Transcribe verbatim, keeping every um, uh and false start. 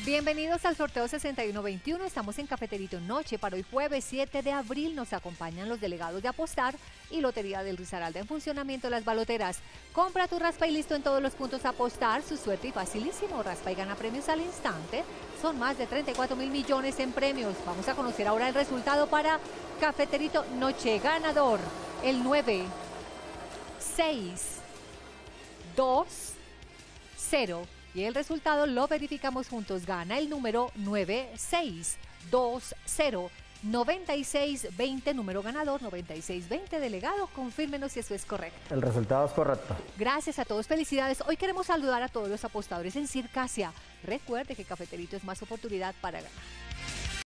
Bienvenidos al sorteo sesenta y uno veintiuno, estamos en Cafeterito Noche. Para hoy jueves siete de abril nos acompañan los delegados de Apostar y Lotería del Risaralda en funcionamiento las baloteras. Compra tu raspa y listo en todos los puntos Apostar, su suerte y facilísimo, raspa y gana premios al instante. Son más de treinta y cuatro mil millones en premios. Vamos a conocer ahora el resultado para Cafeterito Noche. Ganador, el nueve seis dos cero. Y el resultado lo verificamos juntos. Gana el número nueve seis dos cero. noventa y seis veinte, número ganador noventa y seis veinte. Delegado, confírmenos si eso es correcto. El resultado es correcto. Gracias a todos, felicidades. Hoy queremos saludar a todos los apostadores en Circasia. Recuerde que Cafeterito es más oportunidad para ganar.